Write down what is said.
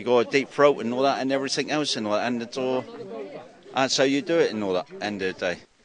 got a deep throat and all that and everything else and all that, and it's all. And so you do it and all that end of the day.